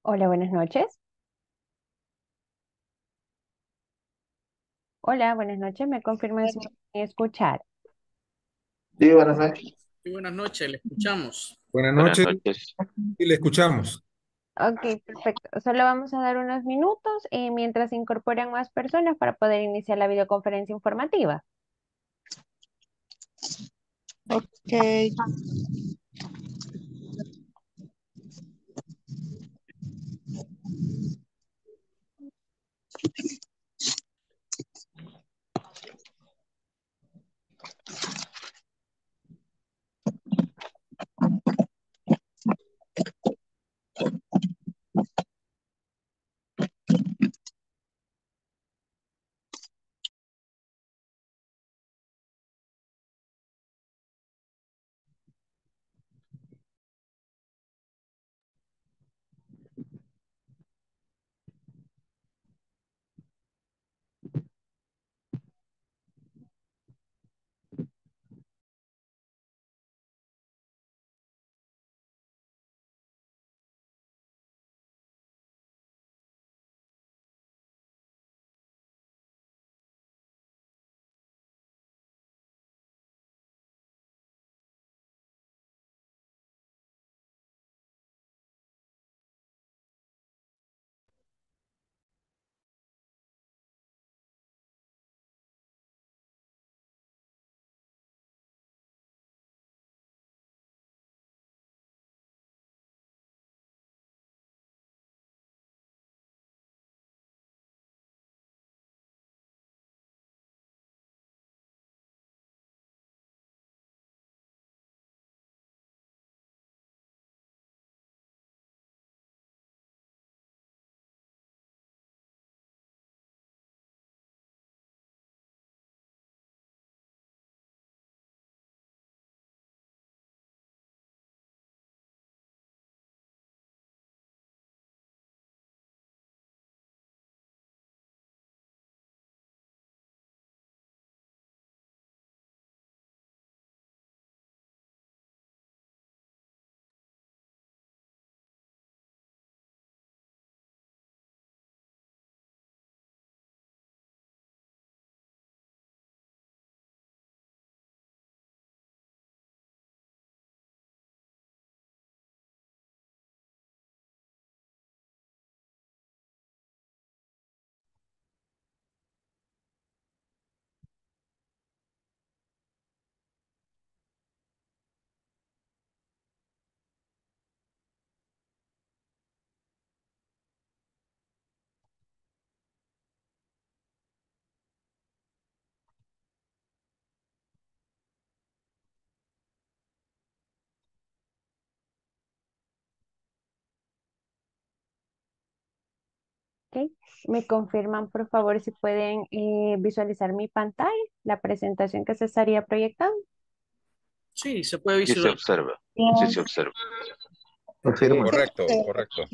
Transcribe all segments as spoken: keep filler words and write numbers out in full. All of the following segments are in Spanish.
Hola, buenas noches. Hola, buenas noches. ¿Me confirman si me pueden escuchar? Sí, buenas noches. Sí, buenas noches, le escuchamos. Buenas Buenas noches noches. y le escuchamos. Ok, perfecto. Solo vamos a dar unos minutos eh, mientras se incorporan más personas para poder iniciar la videoconferencia informativa. Ok, Ok. ¿Me confirman, por favor, si pueden eh, visualizar mi pantalla, la presentación que se estaría proyectando? Sí, se puede Sí se visualizar. observa. Sí se bien. observa. Sí, Confirmo. Sí, correcto, se- correcto.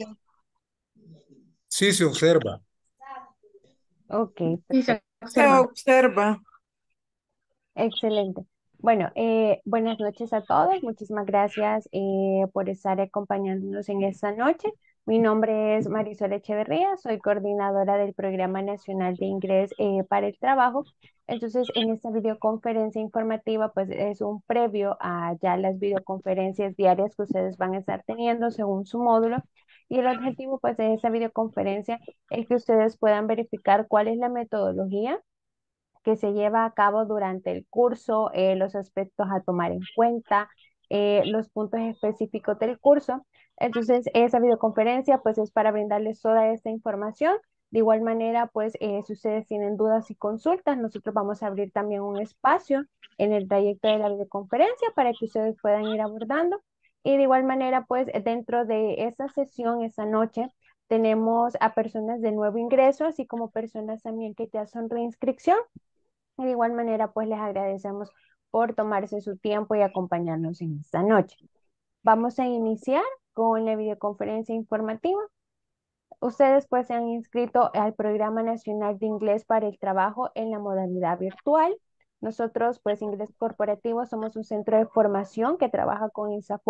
Sí se observa. Ok, Sí, se se observa. observa. excelente. Bueno, eh, buenas noches a todos. Muchísimas gracias eh, por estar acompañándonos en esta noche. Mi nombre es Marisol Echeverría, soy coordinadora del Programa Nacional de Inglés eh, para el Trabajo. Entonces, en esta videoconferencia informativa, pues es un previo a ya las videoconferencias diarias que ustedes van a estar teniendo según su módulo. Y el objetivo, pues, de esta videoconferencia es que ustedes puedan verificar cuál es la metodología que se lleva a cabo durante el curso, eh, los aspectos a tomar en cuenta, eh, los puntos específicos del curso. Entonces, esa videoconferencia pues es para brindarles toda esta información. De igual manera, pues eh, si ustedes tienen dudas y consultas, nosotros vamos a abrir también un espacio en el trayecto de la videoconferencia para que ustedes puedan ir abordando. Y de igual manera, pues dentro de esa sesión, esa noche, tenemos a personas de nuevo ingreso, así como personas también que ya son reinscripción. Y de igual manera, pues les agradecemos por tomarse su tiempo y acompañarnos en esta noche. Vamos a iniciar con la videoconferencia informativa. Ustedes pues se han inscrito al Programa Nacional de Inglés para el Trabajo en la modalidad virtual. Nosotros pues Inglés Corporativo somos un centro de formación que trabaja con INSAFOR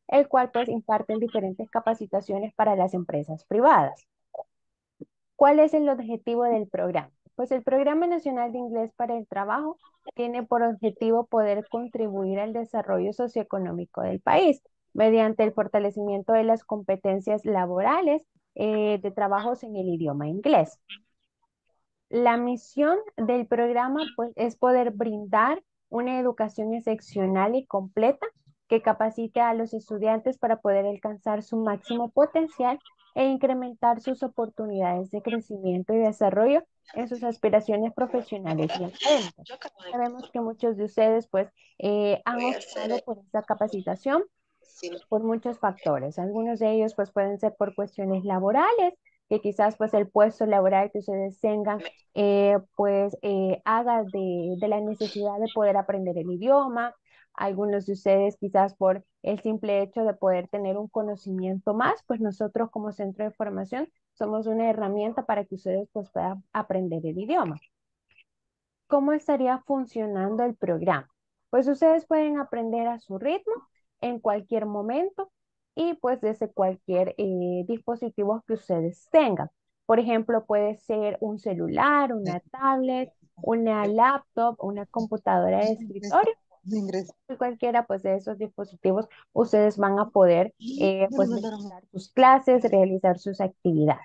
el cual pues imparten diferentes capacitaciones para las empresas privadas. ¿Cuál es el objetivo del programa? Pues el Programa Nacional de Inglés para el Trabajo tiene por objetivo poder contribuir al desarrollo socioeconómico del país mediante el fortalecimiento de las competencias laborales eh, de trabajos en el idioma inglés. La misión del programa pues, es poder brindar una educación excepcional y completa que capacite a los estudiantes para poder alcanzar su máximo potencial e incrementar sus oportunidades de crecimiento y desarrollo en sus aspiraciones profesionales y académicas. Sabemos que muchos de ustedes pues eh, han optado por esta capacitación por muchos factores. Algunos de ellos pues pueden ser por cuestiones laborales, que quizás pues el puesto laboral que ustedes tengan eh, pues eh, haga de, de la necesidad de poder aprender el idioma. Algunos de ustedes quizás por el simple hecho de poder tener un conocimiento más, pues nosotros como centro de formación somos una herramienta para que ustedes pues puedan aprender el idioma. ¿Cómo estaría funcionando el programa? Pues ustedes pueden aprender a su ritmo en cualquier momento y pues desde cualquier eh, dispositivo que ustedes tengan. Por ejemplo, puede ser un celular, una tablet, una laptop, una computadora de escritorio. Y cualquiera pues de esos dispositivos ustedes van a poder eh, pues realizar sus clases, realizar sus actividades.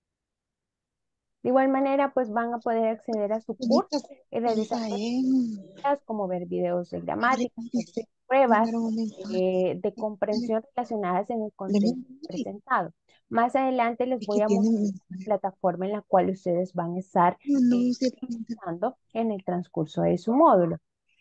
De igual manera, pues van a poder acceder a su curso y realizar actividades como ver videos de gramática, hacer pruebas eh, de comprensión relacionadas en el contenido presentado. Más adelante les voy a mostrar la plataforma en la cual ustedes van a estar eh, utilizando en el transcurso de su módulo.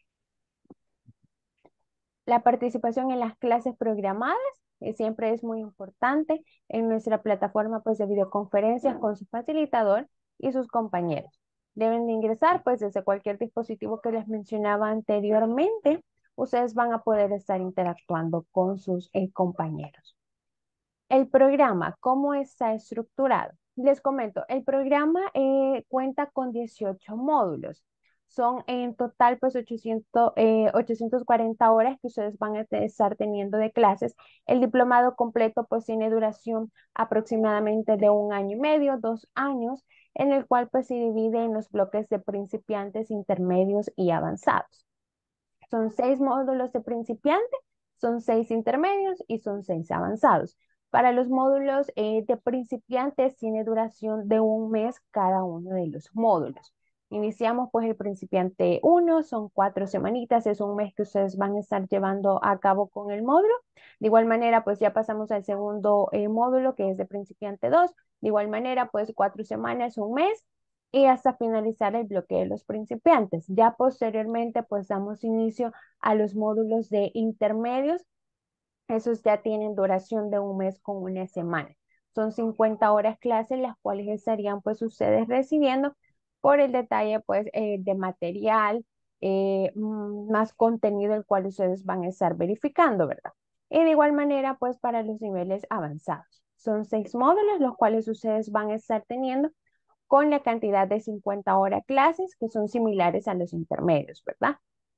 La participación en las clases programadas eh, siempre es muy importante en nuestra plataforma pues, de videoconferencias con su facilitador y sus compañeros. Deben de ingresar pues desde cualquier dispositivo que les mencionaba anteriormente. Ustedes van a poder estar interactuando con sus eh, compañeros. El programa, ¿cómo está estructurado? Les comento, el programa eh, cuenta con dieciocho módulos. Son en total pues ochocientos, eh, ochocientas cuarenta horas que ustedes van a estar teniendo de clases. El diplomado completo pues tiene duración aproximadamente de un año y medio, dos años, en el cual pues se divide en los bloques de principiantes, intermedios y avanzados. Son seis módulos de principiante, son seis intermedios y son seis avanzados. Para los módulos eh, de principiantes tiene duración de un mes cada uno de los módulos. Iniciamos pues el principiante uno, son cuatro semanitas, es un mes que ustedes van a estar llevando a cabo con el módulo. De igual manera pues ya pasamos al segundo eh, módulo que es de principiante dos. De igual manera pues cuatro semanas, un mes y hasta finalizar el bloque de los principiantes. Ya posteriormente pues damos inicio a los módulos de intermedios. Esos ya tienen duración de un mes con una semana. Son cincuenta horas clases las cuales estarían pues ustedes recibiendo por el detalle pues eh, de material, eh, mm, más contenido el cual ustedes van a estar verificando, ¿verdad? Y de igual manera pues para los niveles avanzados. Son seis módulos los cuales ustedes van a estar teniendo con la cantidad de cincuenta horas clases que son similares a los intermedios, ¿verdad?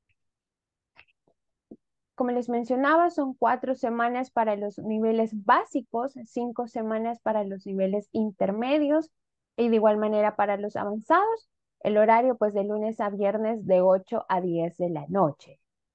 Como les mencionaba, son cuatro semanas para los niveles básicos, cinco semanas para los niveles intermedios y de igual manera para los avanzados. El horario pues de lunes a viernes de ocho a diez de la noche.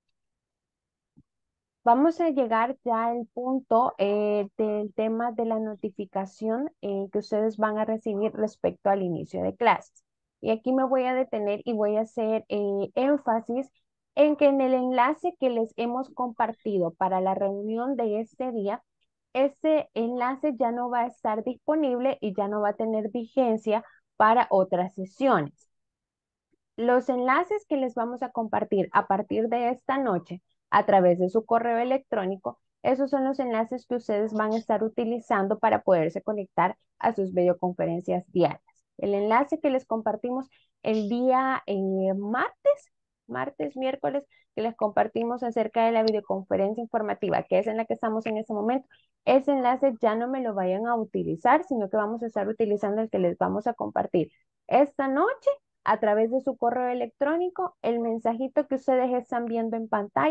Vamos a llegar ya al punto eh, del tema de la notificación eh, que ustedes van a recibir respecto al inicio de clases. Y aquí me voy a detener y voy a hacer eh, énfasis en que en el enlace que les hemos compartido para la reunión de este día, ese enlace ya no va a estar disponible y ya no va a tener vigencia para otras sesiones. Los enlaces que les vamos a compartir a partir de esta noche a través de su correo electrónico, esos son los enlaces que ustedes van a estar utilizando para poderse conectar a sus videoconferencias diarias. El enlace que les compartimos el día eh, martes, martes, miércoles, que les compartimos acerca de la videoconferencia informativa, que es en la que estamos en este momento, ese enlace ya no me lo vayan a utilizar, sino que vamos a estar utilizando el que les vamos a compartir esta noche a través de su correo electrónico. El mensajito que ustedes están viendo en pantalla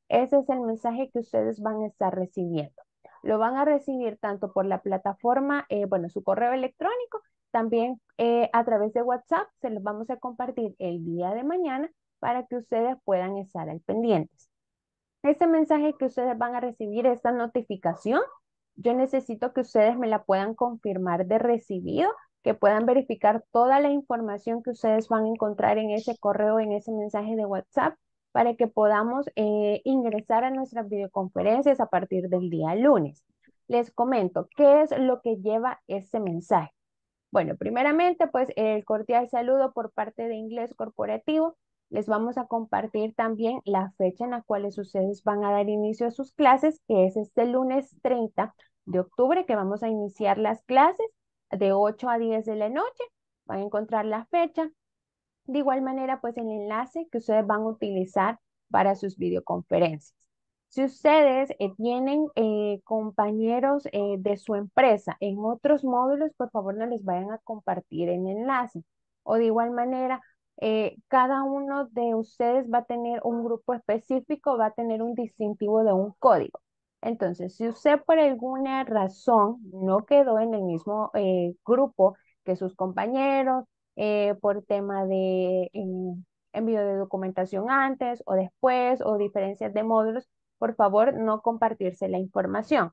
Ese es el mensaje que ustedes van a estar recibiendo. Lo van a recibir tanto por la plataforma, eh, bueno, su correo electrónico, también eh, a través de WhatsApp, se los vamos a compartir el día de mañana para que ustedes puedan estar al pendientes. Este mensaje que ustedes van a recibir, esta notificación, yo necesito que ustedes me la puedan confirmar de recibido, que puedan verificar toda la información que ustedes van a encontrar en ese correo, en ese mensaje de WhatsApp, para que podamos eh, ingresar a nuestras videoconferencias a partir del día lunes. Les comento, ¿qué es lo que lleva ese mensaje? Bueno, primeramente, pues el cordial saludo por parte de Inglés Corporativo. Les vamos a compartir también la fecha en la cual ustedes van a dar inicio a sus clases, que es este lunes treinta de octubre, que vamos a iniciar las clases de ocho a diez de la noche. Van a encontrar la fecha. De igual manera, pues el enlace que ustedes van a utilizar para sus videoconferencias. Si ustedes eh, tienen eh, compañeros eh, de su empresa en otros módulos, por favor no les vayan a compartir el enlace. O de igual manera, eh, cada uno de ustedes va a tener un grupo específico, va a tener un distintivo de un código. Entonces, si usted por alguna razón no quedó en el mismo eh, grupo que sus compañeros, eh, por tema de eh, envío de documentación antes o después o diferencias de módulos, por favor no compartirse la información.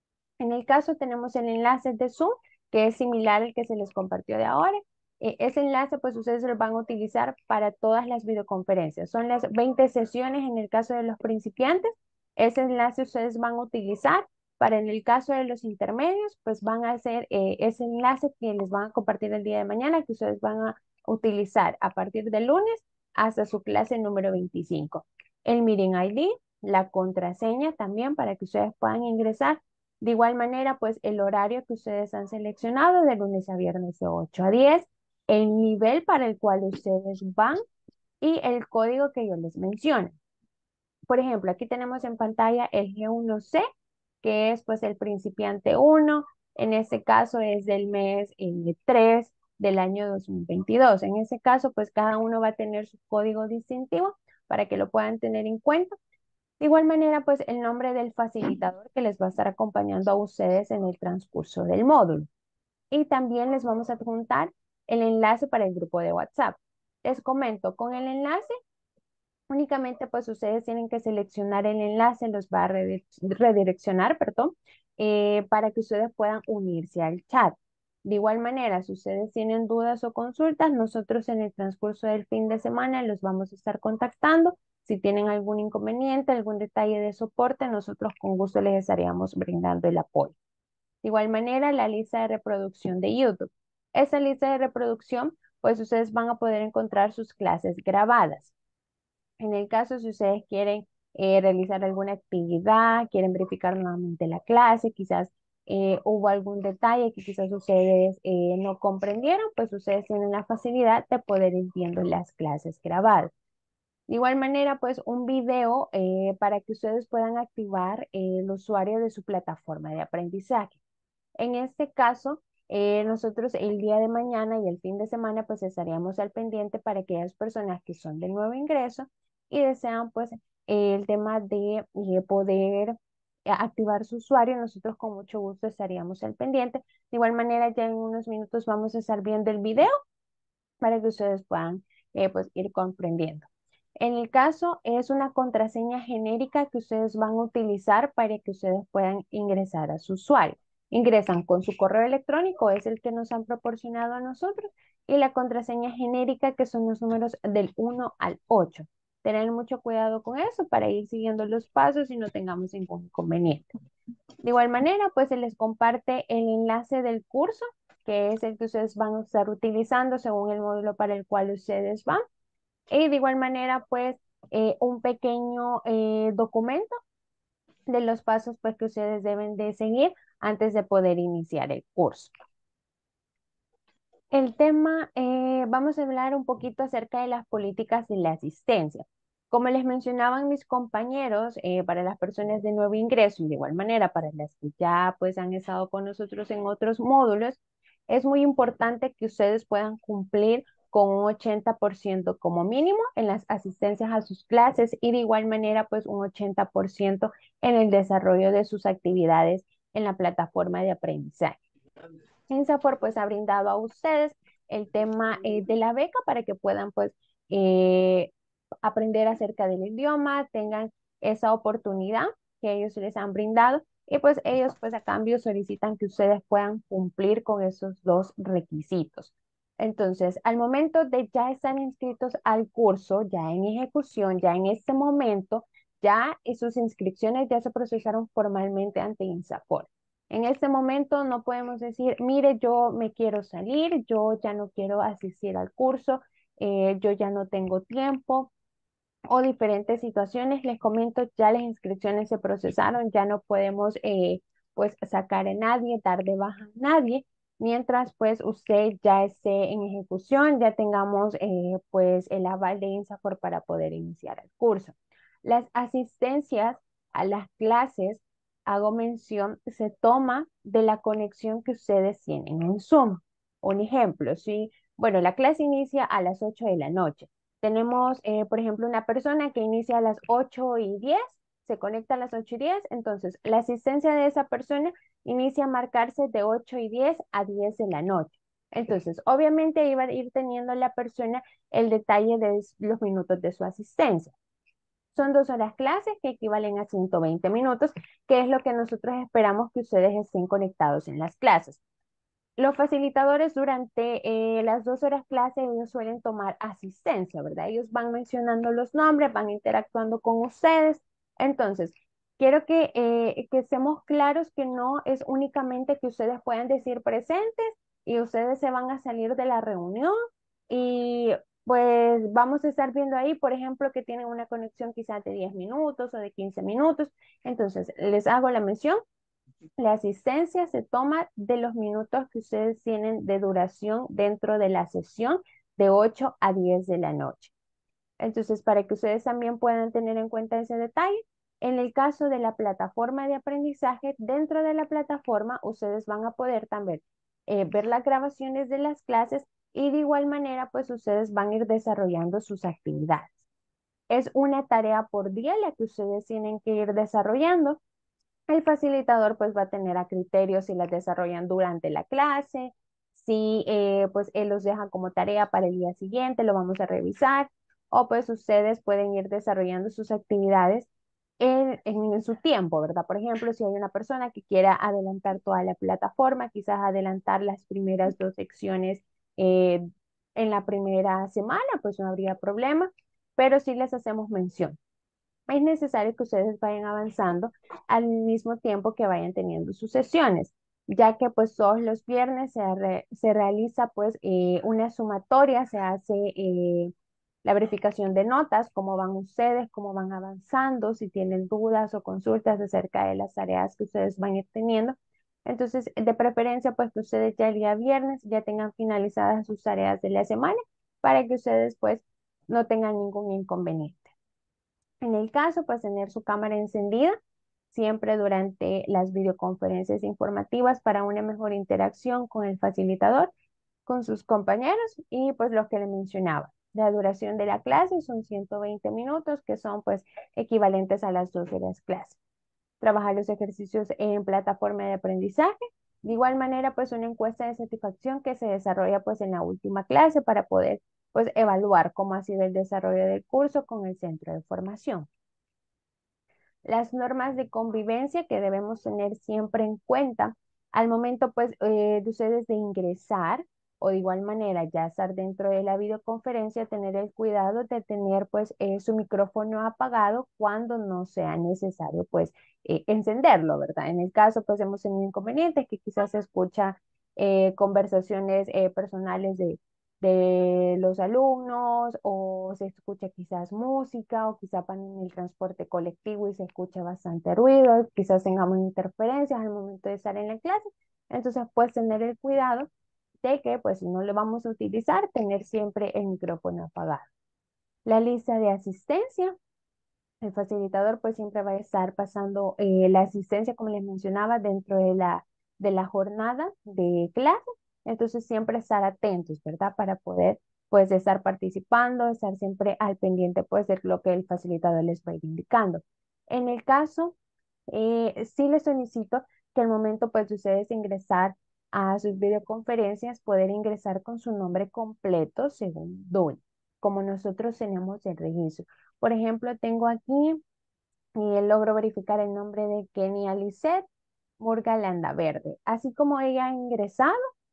En el caso tenemos el enlace de Zoom, que es similar al que se les compartió de ahora. Eh, ese enlace, pues ustedes lo van a utilizar para todas las videoconferencias. Son las veinte sesiones en el caso de los principiantes. Ese enlace ustedes van a utilizar para en el caso de los intermedios, pues van a hacer eh, ese enlace que les van a compartir el día de mañana, que ustedes van a utilizar a partir del lunes hasta su clase número veinticinco. El Meeting I D, la contraseña también para que ustedes puedan ingresar. De igual manera, pues el horario que ustedes han seleccionado de lunes a viernes de ocho a diez, el nivel para el cual ustedes van y el código que yo les menciono. Por ejemplo, aquí tenemos en pantalla el G uno C, que es pues el principiante uno. En este caso es del mes eh, tres del año dos mil veintidós. En ese caso, pues cada uno va a tener su código distintivo para que lo puedan tener en cuenta. De igual manera, pues el nombre del facilitador que les va a estar acompañando a ustedes en el transcurso del módulo. Y también les vamos a adjuntar el enlace para el grupo de WhatsApp. Les comento, con el enlace, únicamente pues ustedes tienen que seleccionar el enlace, los va a redireccionar, perdón, eh, para que ustedes puedan unirse al chat. De igual manera, si ustedes tienen dudas o consultas, nosotros en el transcurso del fin de semana los vamos a estar contactando. Si tienen algún inconveniente, algún detalle de soporte, nosotros con gusto les estaríamos brindando el apoyo. De igual manera, la lista de reproducción de YouTube. Esa lista de reproducción, pues ustedes van a poder encontrar sus clases grabadas. En el caso, si ustedes quieren eh, realizar alguna actividad, quieren verificar nuevamente la clase, quizás eh, hubo algún detalle que quizás ustedes eh, no comprendieron, pues ustedes tienen la facilidad de poder ir viendo las clases grabadas. De igual manera, pues un video eh, para que ustedes puedan activar eh, el usuario de su plataforma de aprendizaje. En este caso, eh, nosotros el día de mañana y el fin de semana pues estaríamos al pendiente para aquellas personas que son de nuevo ingreso y desean pues eh, el tema de eh, poder eh, activar su usuario. Nosotros con mucho gusto estaríamos al pendiente. De igual manera, ya en unos minutos vamos a estar viendo el video para que ustedes puedan eh, pues ir comprendiendo. En el caso, es una contraseña genérica que ustedes van a utilizar para que ustedes puedan ingresar a su usuario. Ingresan con su correo electrónico, es el que nos han proporcionado a nosotros, y la contraseña genérica, que son los números del uno al ocho. Tener mucho cuidado con eso para ir siguiendo los pasos y no tengamos ningún inconveniente. De igual manera, pues se les comparte el enlace del curso, que es el que ustedes van a estar utilizando según el módulo para el cual ustedes van. Y de igual manera, pues, eh, un pequeño eh, documento de los pasos pues, que ustedes deben de seguir antes de poder iniciar el curso. El tema, eh, vamos a hablar un poquito acerca de las políticas de la asistencia. Como les mencionaban mis compañeros, eh, para las personas de nuevo ingreso y de igual manera para las que ya pues han estado con nosotros en otros módulos, es muy importante que ustedes puedan cumplir con un ochenta por ciento como mínimo en las asistencias a sus clases y de igual manera pues un ochenta por ciento en el desarrollo de sus actividades en la plataforma de aprendizaje. INSAFORP pues ha brindado a ustedes el tema eh, de la beca para que puedan pues eh, aprender acerca del idioma, tengan esa oportunidad que ellos les han brindado y pues ellos pues a cambio solicitan que ustedes puedan cumplir con esos dos requisitos. Entonces, al momento de ya estar inscritos al curso, ya en ejecución, ya en este momento, ya sus inscripciones ya se procesaron formalmente ante INSAFORP. En este momento no podemos decir, mire, yo me quiero salir, yo ya no quiero asistir al curso, eh, yo ya no tengo tiempo o diferentes situaciones. Les comento, ya las inscripciones se procesaron, ya no podemos eh, pues sacar a nadie, dar de baja a nadie, mientras pues usted ya esté en ejecución, ya tengamos eh, pues el aval de INSAFORP para poder iniciar el curso. Las asistencias a las clases, hago mención, se toma de la conexión que ustedes tienen en Zoom. Un ejemplo, si, bueno, la clase inicia a las ocho de la noche. Tenemos, eh, por ejemplo, una persona que inicia a las ocho y diez, se conecta a las ocho y diez, entonces la asistencia de esa persona inicia a marcarse de ocho y diez a diez de la noche. Entonces, obviamente iba a ir teniendo la persona el detalle de los minutos de su asistencia. Son dos horas clases que equivalen a ciento veinte minutos, que es lo que nosotros esperamos que ustedes estén conectados en las clases. Los facilitadores durante eh, las dos horas clase, ellos suelen tomar asistencia, ¿verdad? Ellos van mencionando los nombres, van interactuando con ustedes. Entonces, quiero que, eh, que estemos claros que no es únicamente que ustedes puedan decir presentes y ustedes se van a salir de la reunión y pues vamos a estar viendo ahí, por ejemplo, que tienen una conexión quizás de diez minutos o de quince minutos. Entonces, les hago la mención. La asistencia se toma de los minutos que ustedes tienen de duración dentro de la sesión de ocho a diez de la noche. Entonces, para que ustedes también puedan tener en cuenta ese detalle, en el caso de la plataforma de aprendizaje, dentro de la plataforma ustedes van a poder también eh, ver las grabaciones de las clases y de igual manera, pues ustedes van a ir desarrollando sus actividades. Es una tarea por día la que ustedes tienen que ir desarrollando. El facilitador pues va a tener a criterio si las desarrollan durante la clase, si eh, pues él los deja como tarea para el día siguiente, lo vamos a revisar, o pues ustedes pueden ir desarrollando sus actividades en, en su tiempo, ¿verdad? Por ejemplo, si hay una persona que quiera adelantar toda la plataforma, quizás adelantar las primeras dos secciones eh, en la primera semana, pues no habría problema, pero sí les hacemos mención. Es necesario que ustedes vayan avanzando al mismo tiempo que vayan teniendo sus sesiones, ya que pues todos los viernes se, re- se realiza pues eh, una sumatoria, se hace eh, la verificación de notas, cómo van ustedes, cómo van avanzando, si tienen dudas o consultas acerca de las tareas que ustedes van a ir teniendo. Entonces, de preferencia pues que ustedes ya el día viernes ya tengan finalizadas sus tareas de la semana para que ustedes pues no tengan ningún inconveniente. En el caso, pues tener su cámara encendida siempre durante las videoconferencias informativas para una mejor interacción con el facilitador, con sus compañeros y pues lo que le mencionaba. La duración de la clase son ciento veinte minutos, que son pues equivalentes a las dos horas clase. Trabajar los ejercicios en plataforma de aprendizaje. De igual manera, pues una encuesta de satisfacción que se desarrolla pues en la última clase para poder pues evaluar cómo ha sido el desarrollo del curso con el centro de formación. Las normas de convivencia que debemos tener siempre en cuenta al momento pues eh, de ustedes de ingresar o de igual manera ya estar dentro de la videoconferencia, tener el cuidado de tener pues eh, su micrófono apagado cuando no sea necesario pues eh, encenderlo, ¿verdad? En el caso pues hemos tenido inconvenientes que quizás se escucha eh, conversaciones eh, personales de de los alumnos o se escucha quizás música o quizás van en el transporte colectivo y se escucha bastante ruido, quizás tengamos interferencias al momento de estar en la clase. Entonces, pues tener el cuidado de que, pues si no lo vamos a utilizar, tener siempre el micrófono apagado. La lista de asistencia. El facilitador pues siempre va a estar pasando eh, la asistencia, como les mencionaba, dentro de la, de la jornada de clase. Entonces siempre estar atentos, ¿verdad? Para poder pues de estar participando, de estar siempre al pendiente pues de lo que el facilitador les va a ir indicando. En el caso, eh, sí les solicito que al momento pues de ustedes ingresar a sus videoconferencias, poder ingresar con su nombre completo según D U N, como nosotros tenemos el registro. Por ejemplo, tengo aquí y logro verificar el nombre de Kenia Lisset Murga Landaverde. Así como ella ha ingresado,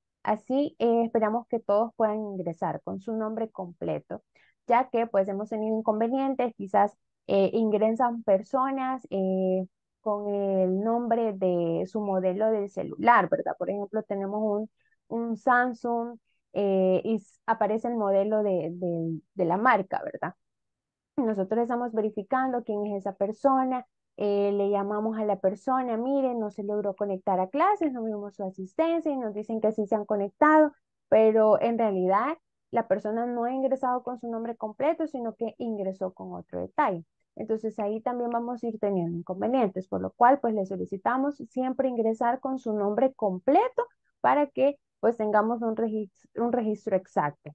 así eh, esperamos que todos puedan ingresar con su nombre completo, ya que pues hemos tenido inconvenientes, quizás eh, ingresan personas eh, con el nombre de su modelo del celular, ¿verdad? Por ejemplo, tenemos un, un Samsung eh, y s- aparece el modelo de, de de la marca, ¿verdad? Nosotros estamos verificando quién es esa persona, eh, le llamamos a la persona, miren, no se logró conectar a clases, no vimos su asistencia y nos dicen que sí se han conectado, pero en realidad la persona no ha ingresado con su nombre completo, sino que ingresó con otro detalle. Entonces ahí también vamos a ir teniendo inconvenientes, por lo cual pues le solicitamos siempre ingresar con su nombre completo para que pues tengamos un registro, un registro exacto.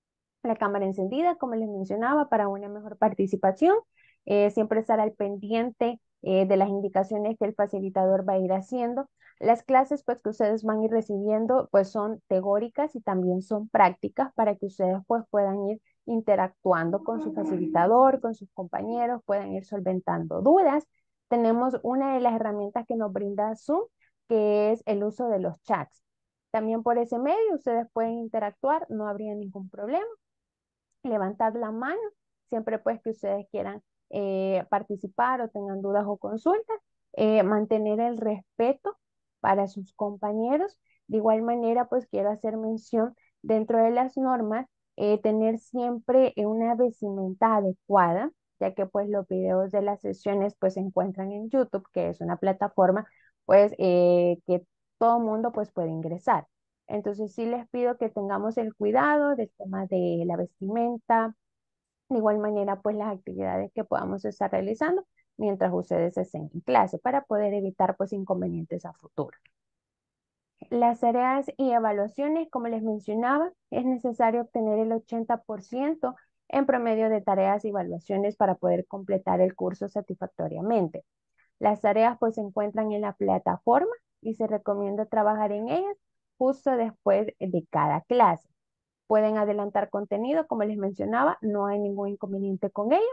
La cámara encendida, como les mencionaba, para una mejor participación. Eh, siempre estar al pendiente eh, de las indicaciones que el facilitador va a ir haciendo. Las clases pues, que ustedes van a ir recibiendo pues, son teóricas y también son prácticas para que ustedes pues, puedan ir interactuando con su facilitador, con sus compañeros, puedan ir solventando dudas. Tenemos una de las herramientas que nos brinda Zoom, que es el uso de los chats. También por ese medio ustedes pueden interactuar, no habría ningún problema. Levantar la mano, siempre pues que ustedes quieran eh, participar o tengan dudas o consultas, eh, mantener el respeto para sus compañeros. De igual manera, pues quiero hacer mención dentro de las normas, eh, tener siempre eh, una vestimenta adecuada, ya que pues los videos de las sesiones pues se encuentran en YouTube, que es una plataforma pues eh, que todo mundo pues puede ingresar. Entonces sí les pido que tengamos el cuidado del tema de la vestimenta, de igual manera pues las actividades que podamos estar realizando mientras ustedes estén en clase para poder evitar pues inconvenientes a futuro. Las tareas y evaluaciones, como les mencionaba, es necesario obtener el ochenta por ciento en promedio de tareas y evaluaciones para poder completar el curso satisfactoriamente. Las tareas pues se encuentran en la plataforma y se recomienda trabajar en ellas justo después de cada clase. Pueden adelantar contenido, como les mencionaba, no hay ningún inconveniente con ello.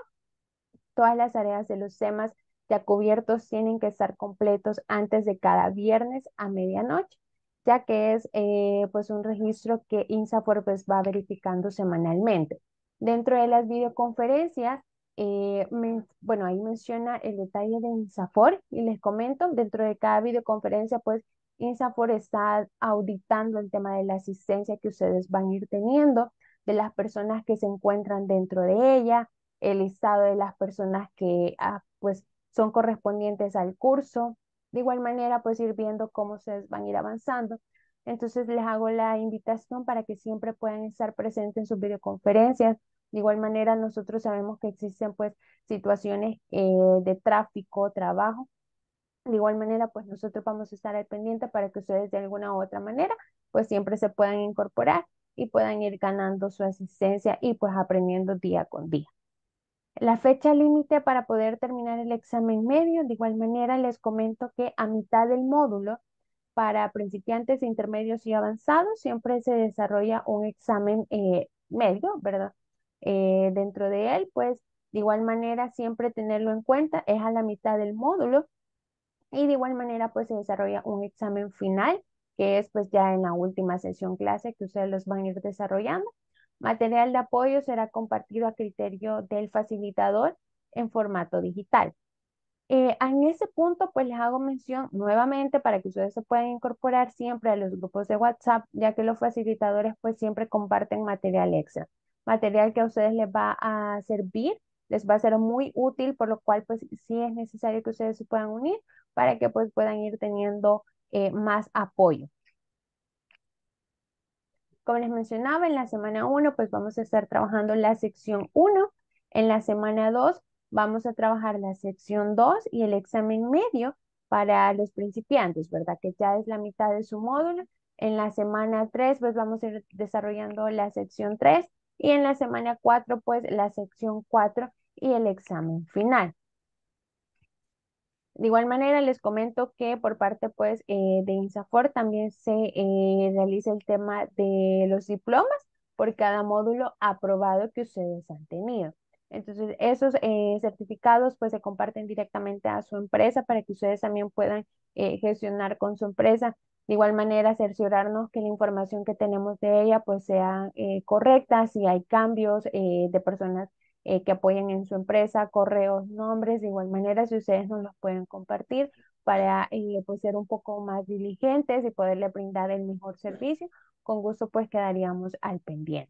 Todas las tareas de los temas ya cubiertos tienen que estar completos antes de cada viernes a medianoche, ya que es eh, pues un registro que INSAFORP pues, va verificando semanalmente. Dentro de las videoconferencias, eh, men- bueno, ahí menciona el detalle de INSAFORP y les comento, dentro de cada videoconferencia, pues INSAFORP está auditando el tema de la asistencia que ustedes van a ir teniendo, de las personas que se encuentran dentro de ella, el listado de las personas que ah, pues son correspondientes al curso. De igual manera, pues ir viendo cómo ustedes van a ir avanzando. Entonces les hago la invitación para que siempre puedan estar presentes en sus videoconferencias. De igual manera, nosotros sabemos que existen pues situaciones eh, de tráfico, trabajo. De igual manera, pues nosotros vamos a estar al pendiente para que ustedes de alguna u otra manera pues siempre se puedan incorporar y puedan ir ganando su asistencia y pues aprendiendo día con día. La fecha límite para poder terminar el examen medio, de igual manera les comento que a mitad del módulo, para principiantes, intermedios y avanzados, siempre se desarrolla un examen eh, medio, ¿verdad? Eh, dentro de él, pues de igual manera siempre tenerlo en cuenta, es a la mitad del módulo y de igual manera pues se desarrolla un examen final, que es pues ya en la última sesión clase que ustedes los van a ir desarrollando. Material de apoyo será compartido a criterio del facilitador en formato digital. Eh, en ese punto, pues les hago mención nuevamente para que ustedes se puedan incorporar siempre a los grupos de WhatsApp, ya que los facilitadores pues siempre comparten material extra, material que a ustedes les va a servir, les va a ser muy útil, por lo cual pues sí es necesario que ustedes se puedan unir para que pues puedan ir teniendo eh, más apoyo. Como les mencionaba, en la semana uno, pues vamos a estar trabajando la sección uno. En la semana dos, vamos a trabajar la sección dos y el examen medio para los principiantes, ¿verdad? Que ya es la mitad de su módulo. En la semana tres, pues vamos a ir desarrollando la sección tres Y en la semana cuatro, pues la sección cuatro y el examen final. De igual manera, les comento que por parte pues eh, de INSAFORP también se eh, realiza el tema de los diplomas por cada módulo aprobado que ustedes han tenido. Entonces, esos eh, certificados pues se comparten directamente a su empresa para que ustedes también puedan eh, gestionar con su empresa. De igual manera, cerciorarnos que la información que tenemos de ella pues sea eh, correcta, si hay cambios eh, de personas eh, que apoyen en su empresa, correos, nombres, de igual manera si ustedes nos los pueden compartir para eh, pues ser un poco más diligentes y poderle brindar el mejor servicio, con gusto pues quedaríamos al pendiente.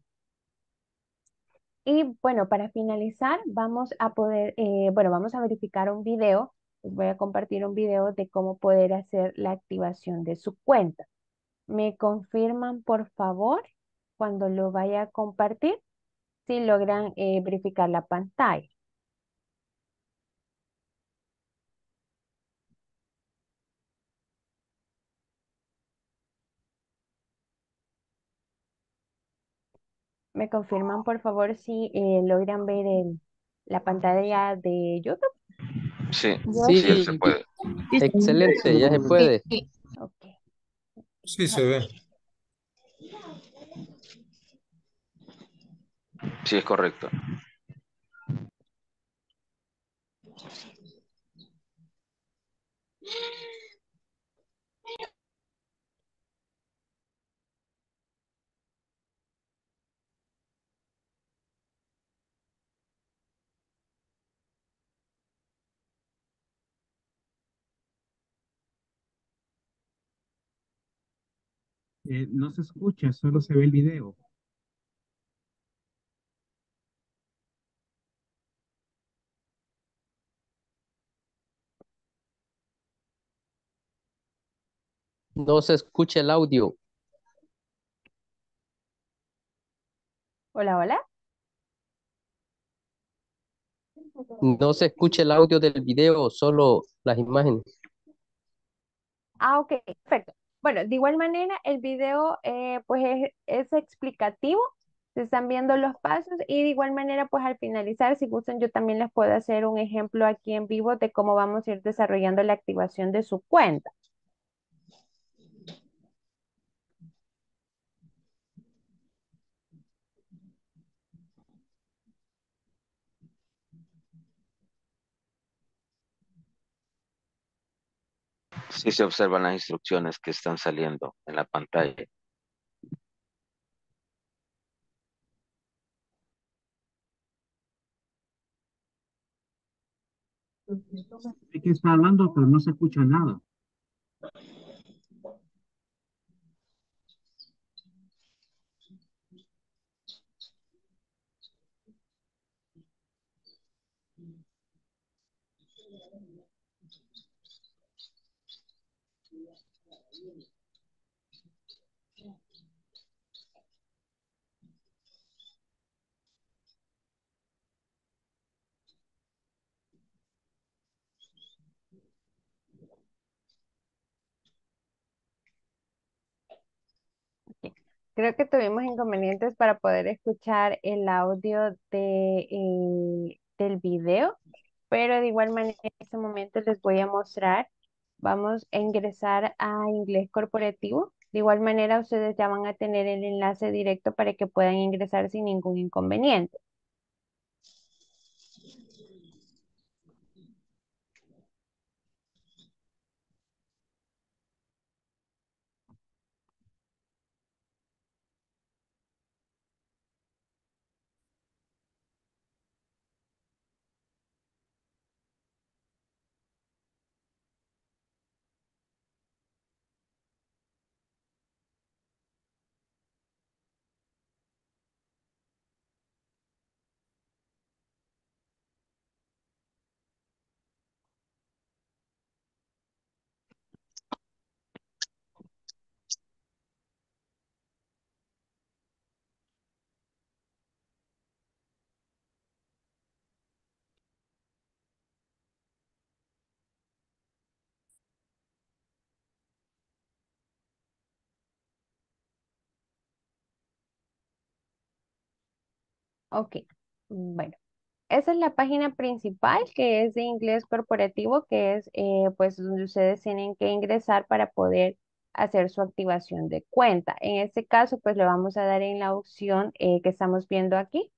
Y bueno, para finalizar, vamos a poder, eh, bueno, vamos a verificar un video. Les voy a compartir un video de cómo poder hacer la activación de su cuenta. ¿Me confirman, por favor, cuando lo vaya a compartir, si logran eh, verificar la pantalla? ¿Me confirman, por favor, si eh, logran ver el- la pantalla de YouTube? Sí, Yo sí, él se Sí, puede. excelente, ya se puede. Ok. Sí, se ve. Sí, es correcto. Eh, no se escucha, solo se ve el video. No se escucha el audio. Hola, hola. No se escucha el audio del video, solo las imágenes. Ah, ok, perfecto. Bueno, de igual manera, el video eh, pues es, es explicativo, se están viendo los pasos y de igual manera pues al finalizar, si gustan, yo también les puedo hacer un ejemplo aquí en vivo de cómo vamos a ir desarrollando la activación de su cuenta. Sí se observan las instrucciones que están saliendo en la pantalla. Sé que está hablando, pero no se escucha nada. Ok. Creo que tuvimos inconvenientes para poder escuchar el audio de, eh, del video, pero de igual manera en este momento les voy a mostrar. Vamos a ingresar a inglés corporativo. De igual manera ustedes ya van a tener el enlace directo para que puedan ingresar sin ningún inconveniente. Ok, bueno, esa es la página principal que es de inglés corporativo, que es eh, pues donde ustedes tienen que ingresar para poder hacer su activación de cuenta. En este caso, pues le vamos a dar en la opción eh, que estamos viendo aquí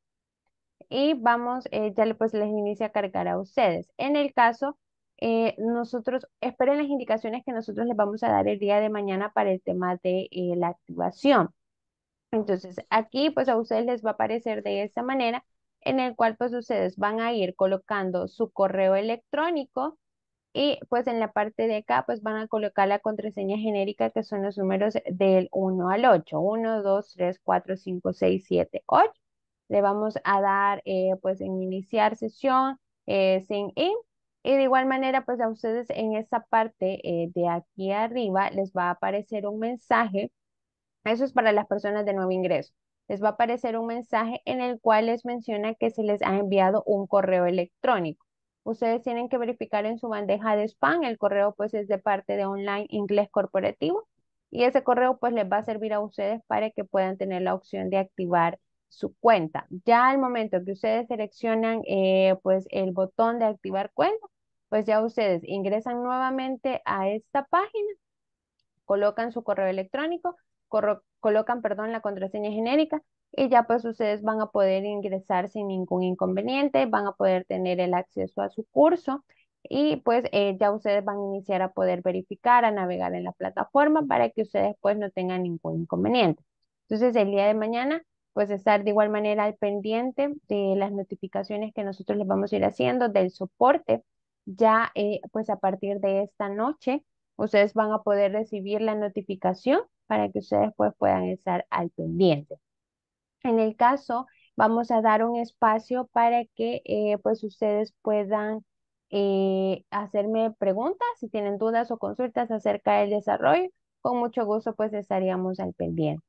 y vamos, eh, ya le, pues les inicia a cargar a ustedes. En el caso, eh, nosotros, esperen las indicaciones que nosotros les vamos a dar el día de mañana para el tema de eh, la activación. Entonces, aquí pues a ustedes les va a aparecer de esta manera, en el cual pues ustedes van a ir colocando su correo electrónico y pues en la parte de acá pues van a colocar la contraseña genérica que son los números del uno al ocho, uno, dos, tres, cuatro, cinco, seis, siete, ocho. Le vamos a dar eh, pues en iniciar sesión, eh, sign in. Y de igual manera pues a ustedes en esta parte eh, de aquí arriba les va a aparecer un mensaje. Eso es para las personas de nuevo ingreso. Les va a aparecer un mensaje en el cual les menciona que se les ha enviado un correo electrónico. Ustedes tienen que verificar en su bandeja de spam. El correo pues es de parte de Online Inglés Corporativo y ese correo pues les va a servir a ustedes para que puedan tener la opción de activar su cuenta. Ya al momento que ustedes seleccionan eh, pues el botón de activar cuenta, pues ya ustedes ingresan nuevamente a esta página, colocan su correo electrónico, corro- colocan, perdón, la contraseña genérica y ya pues ustedes van a poder ingresar sin ningún inconveniente, van a poder tener el acceso a su curso y pues eh, ya ustedes van a iniciar a poder verificar, a navegar en la plataforma para que ustedes pues no tengan ningún inconveniente. Entonces el día de mañana pues estar de igual manera al pendiente de las notificaciones que nosotros les vamos a ir haciendo del soporte. Ya eh, pues a partir de esta noche ustedes van a poder recibir la notificación para que ustedes pues puedan estar al pendiente. En el caso, vamos a dar un espacio para que eh, pues ustedes puedan eh, hacerme preguntas si tienen dudas o consultas acerca del desarrollo. Con mucho gusto pues estaríamos al pendiente.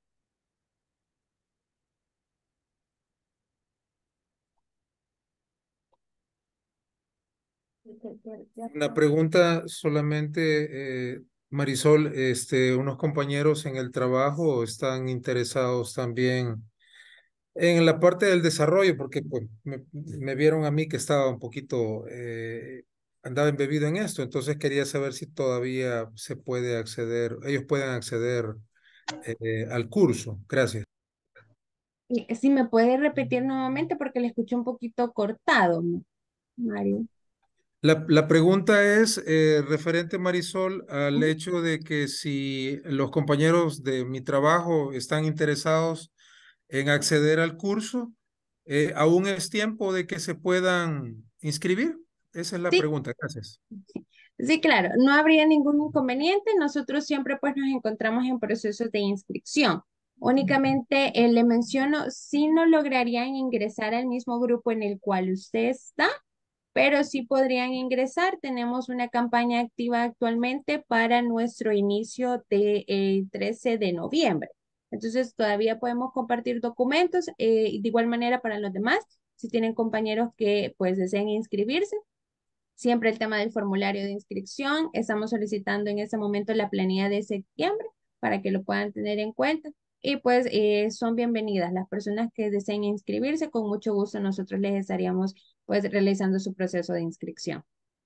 Una pregunta solamente, eh, Marisol, este, unos compañeros en el trabajo están interesados también en la parte del desarrollo, porque pues, me, me vieron a mí que estaba un poquito, eh, andaba embebido en esto, entonces quería saber si todavía se puede acceder, ellos pueden acceder eh, al curso. Gracias. Y si me puede repetir nuevamente porque le escuché un poquito cortado, Mario. La, la pregunta es eh, referente, Marisol, al hecho de que si los compañeros de mi trabajo están interesados en acceder al curso, eh, ¿aún es tiempo de que se puedan inscribir? Esa es la Sí, pregunta. Gracias. sí, claro, no habría ningún inconveniente. Nosotros siempre pues nos encontramos en procesos de inscripción. Únicamente eh, le menciono, si no lograrían ingresar al mismo grupo en el cual usted está, pero sí podrían ingresar. Tenemos una campaña activa actualmente para nuestro inicio de, eh, trece de noviembre. Entonces todavía podemos compartir documentos. Eh, y de igual manera para los demás, si tienen compañeros que pues deseen inscribirse. Siempre el tema del formulario de inscripción. Estamos solicitando en este momento la planilla de septiembre para que lo puedan tener en cuenta. Y pues eh, son bienvenidas las personas que deseen inscribirse. Con mucho gusto nosotros les estaríamos pues realizando su proceso de inscripción.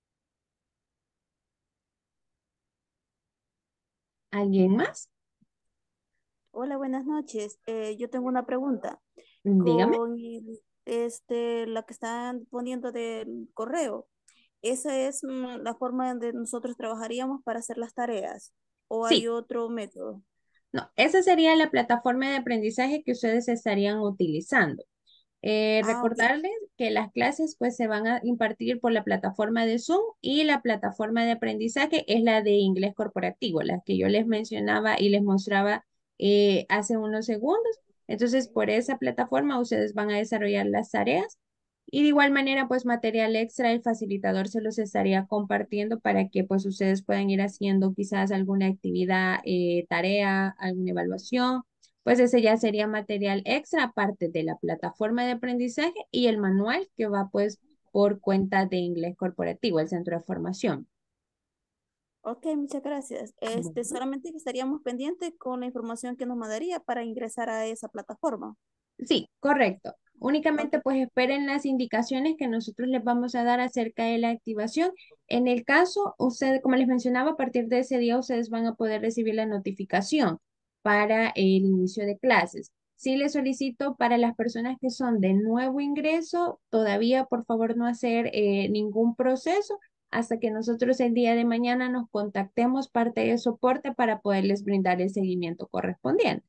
¿Alguien más? Hola, buenas noches. Eh, yo tengo una pregunta. Dígame. Con el- este, la que están poniendo del correo, ¿esa es mm, la forma en que nosotros trabajaríamos para hacer las tareas? ¿O hay Sí, otro método? no, esa sería la plataforma de aprendizaje que ustedes estarían utilizando. Eh, Ah, ok. recordarles que las clases pues se van a impartir por la plataforma de Zoom y la plataforma de aprendizaje es la de inglés corporativo, la que yo les mencionaba y les mostraba eh, hace unos segundos. Entonces, por esa plataforma ustedes van a desarrollar las tareas y de igual manera pues material extra el facilitador se los estaría compartiendo para que pues ustedes puedan ir haciendo quizás alguna actividad, eh, tarea, alguna evaluación, pues ese ya sería material extra aparte de la plataforma de aprendizaje y el manual que va pues por cuenta de inglés corporativo, el centro de formación. Ok, muchas gracias. Este, Bueno, solamente que estaríamos pendientes con la información que nos mandaría para ingresar a esa plataforma. sí, correcto. Únicamente pues esperen las indicaciones que nosotros les vamos a dar acerca de la activación. En el caso, usted, como les mencionaba, a partir de ese día ustedes van a poder recibir la notificación para el inicio de clases. Sí les solicito para las personas que son de nuevo ingreso, todavía por favor no hacer eh, ningún proceso hasta que nosotros el día de mañana nos contactemos parte de soporte para poderles brindar el seguimiento correspondiente.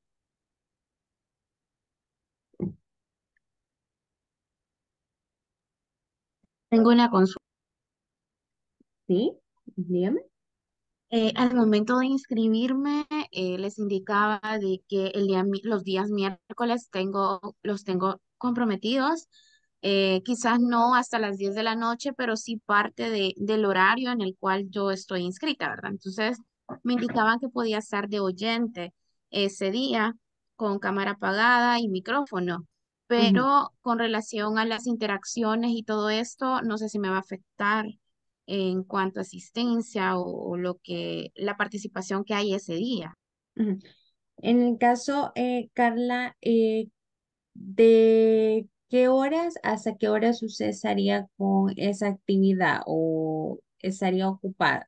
Tengo una consulta. ¿Sí? Dígame. Eh, al momento de inscribirme, eh, les indicaba de que el día, mi- los días miércoles tengo, los tengo comprometidos. Eh, quizás no hasta las diez de la noche, pero sí parte de, del horario en el cual yo estoy inscrita, ¿verdad? Entonces, me indicaban que podía estar de oyente ese día con cámara apagada y micrófono. Ujú. Pero con relación a las interacciones y todo esto, no sé si me va a afectar en cuanto a asistencia o, o lo que, la participación que hay ese día. Ujú. En el caso, eh, Carla, eh, ¿de qué horas hasta qué horas usted estaría con esa actividad o estaría ocupada?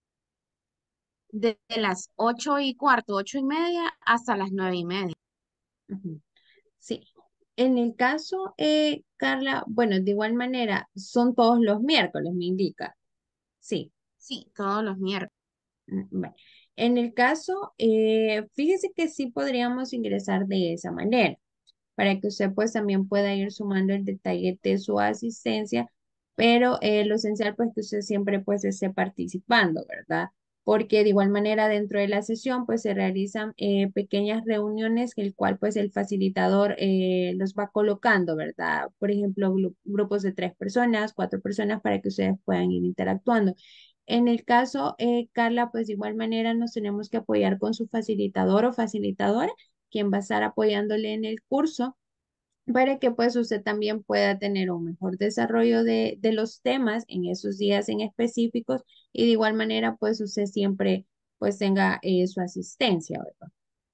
De las ocho y cuarto, ocho y media hasta las nueve y media. Ujú. Sí. En el caso, eh, Carla, bueno, de igual manera, son todos los miércoles, me indica. Sí. Sí, todos los miércoles. Mm, bueno. En el caso, eh, fíjese que sí podríamos ingresar de esa manera, para que usted pues también pueda ir sumando el detalle de su asistencia, pero eh, lo esencial pues que usted siempre pues esté participando, ¿verdad? Porque de igual manera dentro de la sesión pues se realizan eh, pequeñas reuniones que el cual pues el facilitador eh, los va colocando, ¿verdad? Por ejemplo, gru- grupos de tres personas, cuatro personas para que ustedes puedan ir interactuando. En el caso, eh, Carla, pues de igual manera nos tenemos que apoyar con su facilitador o facilitadora, quien va a estar apoyándole en el curso para que pues usted también pueda tener un mejor desarrollo de, de los temas en esos días en específicos y de igual manera pues usted siempre pues tenga eh, su asistencia, ¿verdad?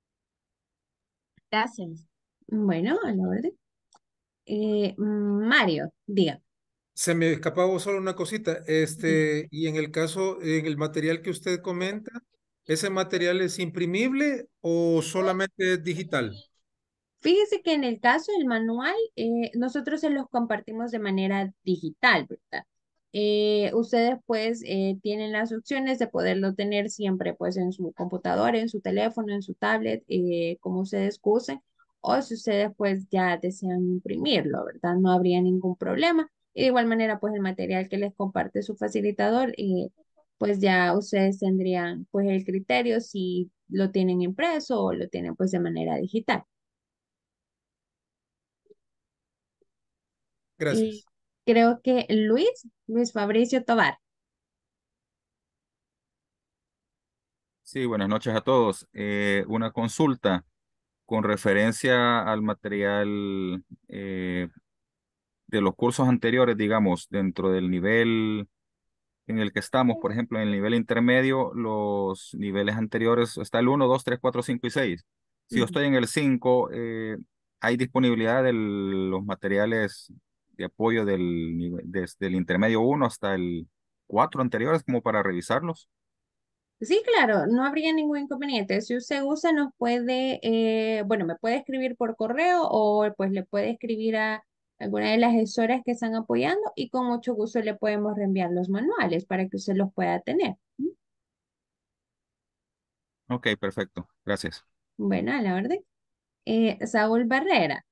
Gracias. Bueno, a la orden. Eh, Mario, diga. Se me escapaba solo una cosita, este, y en el caso, en el material que usted comenta, ¿ese material es imprimible o solamente es digital? Fíjese que en el caso del manual, eh, nosotros se los compartimos de manera digital, ¿verdad? Eh, ustedes pues eh, tienen las opciones de poderlo tener siempre pues en su computadora, en su teléfono, en su tablet, eh, como ustedes gusten, o si ustedes pues ya desean imprimirlo, ¿verdad? No habría ningún problema. Y de igual manera pues el material que les comparte su facilitador, eh, pues ya ustedes tendrían pues el criterio si lo tienen impreso o lo tienen pues de manera digital. Y Gracias. creo que Luis, Luis Fabricio Tobar. Sí, buenas noches a todos. Eh, una consulta con referencia al material eh, de los cursos anteriores, digamos, dentro del nivel en el que estamos, por ejemplo, en el nivel intermedio, los niveles anteriores está el uno, dos, tres, cuatro, cinco y seis. Si yo Ujú. estoy en el cinco, eh, ¿hay disponibilidad de los materiales de apoyo del, nive- desde el intermedio uno hasta el cuatro anteriores como para revisarlos? Sí, claro, no habría ningún inconveniente. Si usted gusta, nos puede, eh, bueno, me puede escribir por correo o pues le puede escribir a alguna de las gestoras que están apoyando y con mucho gusto le podemos reenviar los manuales para que usted los pueda tener. ¿Mm? Ok, perfecto. Gracias. Bueno, a la orden. Eh, Saúl Barrera.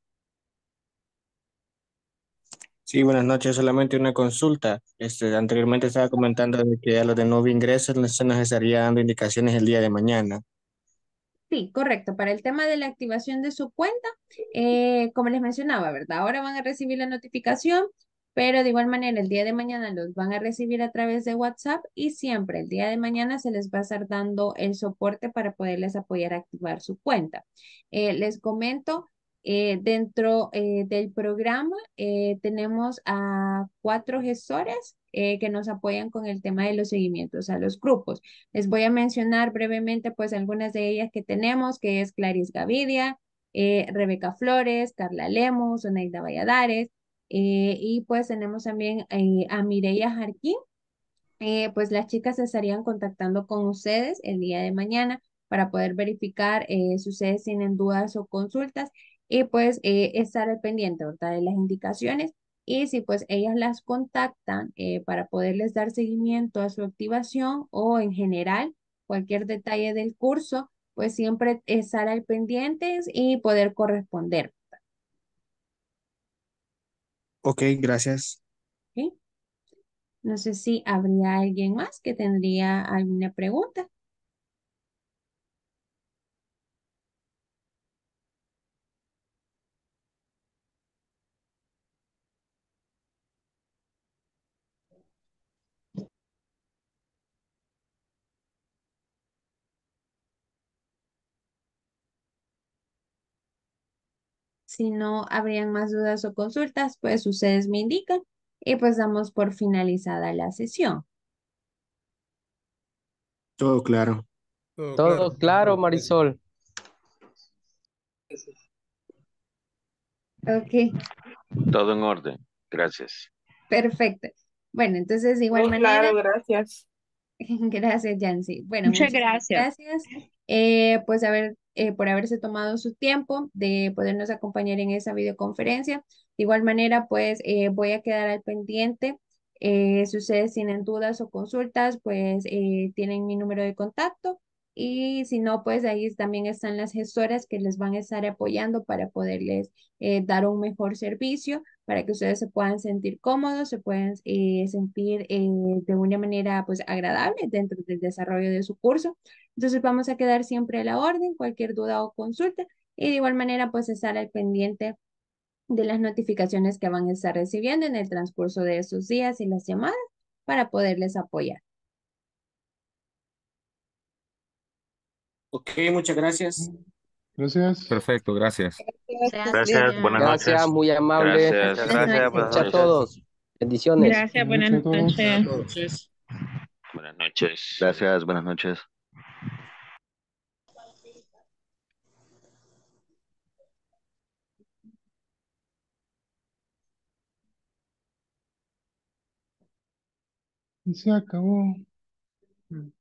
Sí, buenas noches. Solamente una consulta. Este, anteriormente estaba comentando de que a los de nuevo ingreso no se nos estaría dando indicaciones el día de mañana. Sí, correcto. Para el tema de la activación de su cuenta, eh, como les mencionaba, ¿verdad? Ahora van a recibir la notificación, pero de igual manera el día de mañana los van a recibir a través de WhatsApp y siempre el día de mañana se les va a estar dando el soporte para poderles apoyar a activar su cuenta. Eh, les comento, eh, dentro eh, del programa eh, tenemos a cuatro gestores eh, que nos apoyan con el tema de los seguimientos a los grupos. Les voy a mencionar brevemente pues algunas de ellas que tenemos, que es Clarice Gavidia, eh, Rebeca Flores, Carla Lemos, Oneida Valladares, eh, y pues tenemos también eh, a Mireya Jarquín. Eh, pues las chicas se estarían contactando con ustedes el día de mañana para poder verificar eh, si ustedes tienen dudas o consultas y pues eh, estar al pendiente, ¿verdad? De las indicaciones y si pues ellas las contactan eh, para poderles dar seguimiento a su activación o en general cualquier detalle del curso, pues siempre estar al pendientes y poder corresponder. Ok, gracias. ¿Sí? No sé si habría alguien más que tendría alguna pregunta. Si no habrían más dudas o consultas, pues ustedes me indican y pues damos por finalizada la sesión. Todo claro. Todo Todo claro. claro, Muchas gracias. Marisol. Ok, Todo en orden. Gracias. perfecto. Bueno, entonces de igual Todo manera, claro, gracias. gracias, Yancy. Bueno, Muchas muchísimas gracias. gracias eh, pues haber, eh, por haberse tomado su tiempo de podernos acompañar en esa videoconferencia. De igual manera, pues eh, voy a quedar al pendiente. Eh, si ustedes tienen dudas o consultas, pues eh, tienen mi número de contacto. Y si no, pues ahí también están las gestoras que les van a estar apoyando para poderles eh, dar un mejor servicio para que ustedes se puedan sentir cómodos, se puedan eh, sentir eh, de una manera pues agradable dentro del desarrollo de su curso. Entonces vamos a quedar siempre a la orden, cualquier duda o consulta y de igual manera pues estar al pendiente de las notificaciones que van a estar recibiendo en el transcurso de esos días y las llamadas para poderles apoyar. Ok, muchas gracias. Gracias. Perfecto, gracias. Gracias. Buenas Gracias, noches. muy amable. Gracias. Buenas Gracias. noches. Buenas Noche a noches. todos. Bendiciones. Gracias, Buenas buenas noches a todos. noches. Buenas noches. Buenas noches. Gracias, buenas noches. Y se acabó.